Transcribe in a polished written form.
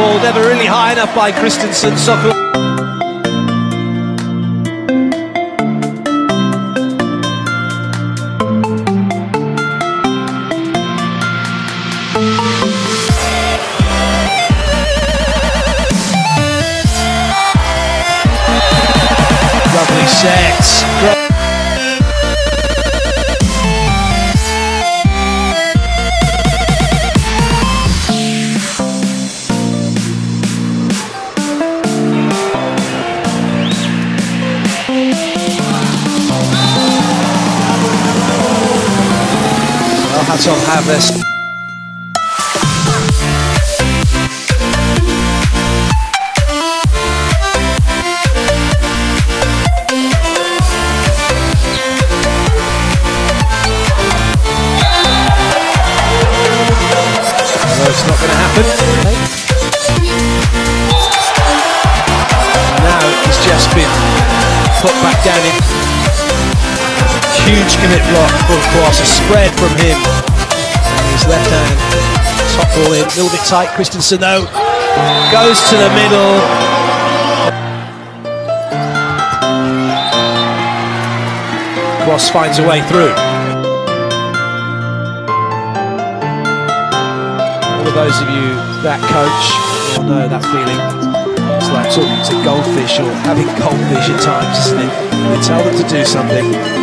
ball never really high enough by Christensen. Sokol. Lovely set. Hats on Harvest. It's not going to happen. Now he's just been put back down in. Huge commit block for Kłos, a spread from him. And his left hand, top ball in, a little bit tight. Christensen though, goes to the middle. Kłos finds a way through. All of those of you that coach will know that feeling. It's like talking to goldfish or having goldfish at times, isn't it? You tell them to do something,